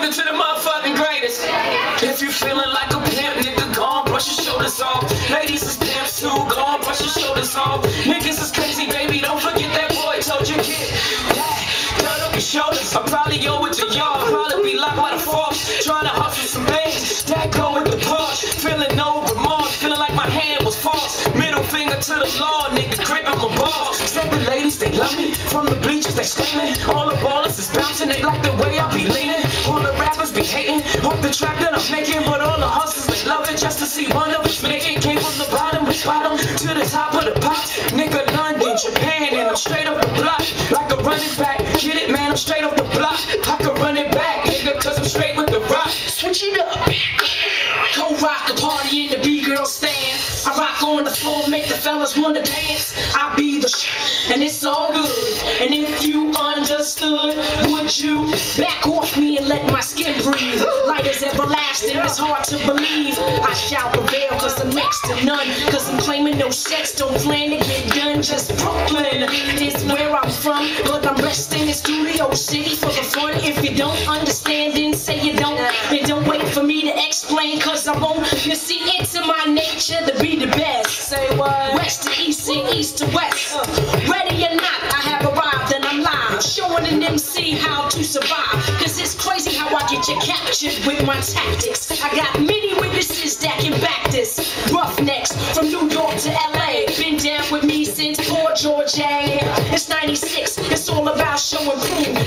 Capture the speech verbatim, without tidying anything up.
Welcome to the motherfucking greatest. If you feeling like a pimp, nigga, go on, brush your shoulders off. Ladies is pimps too, go on, brush your shoulders off. Niggas is crazy, baby, don't forget that boy told you kid. Yeah, cut up your shoulders. I probably owe it to y'all. Probably be locked by the force, trying to hustle some bands. That go with the push, feeling no remorse, feeling like my hand was false. Middle finger to the law, nigga, gripping my balls. Said the ladies, they love me. From the bleachers, they screaming. All the ballers is bouncing, they like the way I be leaning. All the rappers be hating, off the track that I'm making. But all the hustlers, they love it just to see one of us make it. Came from the bottom, bottom to the top of the pot. Nigga, London, Japan, and I'm straight up the block. Like a running back, get it, man, I'm straight off the block. I can run it back, nigga, cause I'm straight with the rock. Switch it up. Go rock a party in the B-girl stand. I rock on the floor, make the fellas wanna dance. I be the sh**, and it's all good. And if you understood, would you back off me and let my skin breathe? Light is everlasting, it's hard to believe. I shall prevail cause I'm next to none. Cause I'm claiming no sex, don't plan to get done. Just Brooklyn is where I'm from. But I'm resting in Studio City for the fun. If you don't understand, then say you don't. And don't wait for me to explain cause I won't. You see, it's in my nature to be the best. Say what? West to east and east to west. Ready or not, I have arrived and I'm live. Showing an M C how to survive. Cause it's crazy how I get you captured with my tactics. I got many witnesses that can back this. Roughnecks from New York to L A. Been down with me since Port Georgia. It's ninety-six, it's all about showing proof.